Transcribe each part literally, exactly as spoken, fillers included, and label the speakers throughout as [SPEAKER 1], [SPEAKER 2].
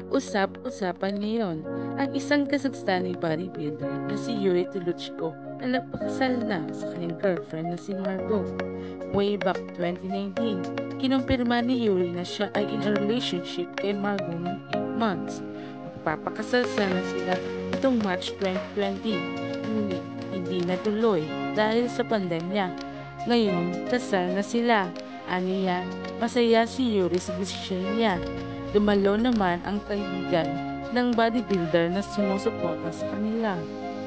[SPEAKER 1] Usap-usapan ngayon ang isang kasagsanang bodybuilder na si Yurii Tolochko na nagpakasal na sa kanyang girlfriend na si Margo. Way back twenty nineteen, kinumpirma ni Yuri na siya ay in a relationship kay Margo ng eight months. Magpapakasal sana sila itong March twenty twenty, ngunit hindi natuloy dahil sa pandemya. Ngayon, kasal na sila. Aniya, masaya si Yuri sa desisyon niya. Dumalo naman ang kaibigan ng bodybuilder na sumusuporta sa kanila.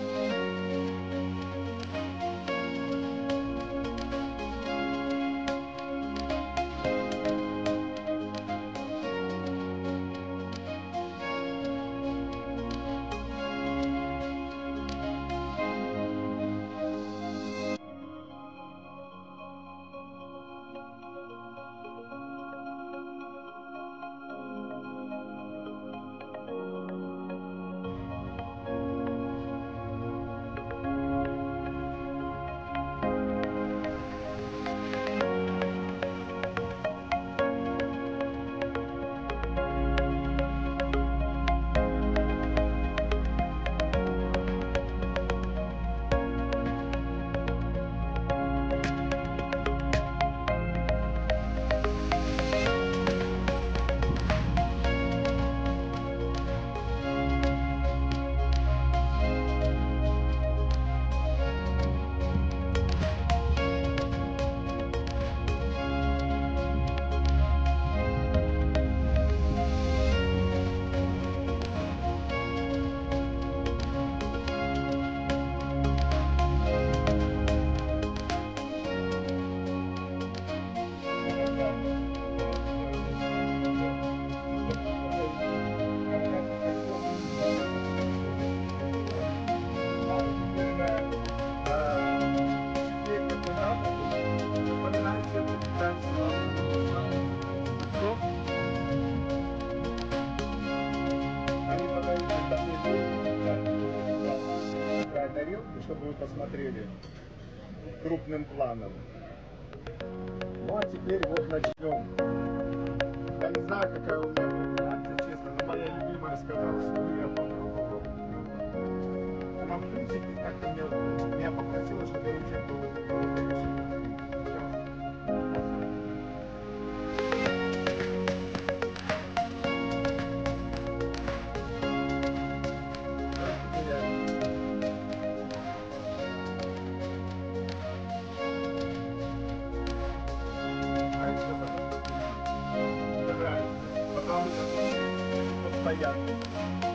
[SPEAKER 2] Чтобы вы посмотрели крупным планом. Ну а теперь вот начнем. Я не знаю, какая у меня будет реакция, честно, но моя любимая сказала, что я попробую. Она в принципе как-то меня, меня попросила, чтобы я участвовал в каком-то решении. Потому что тут постоянно.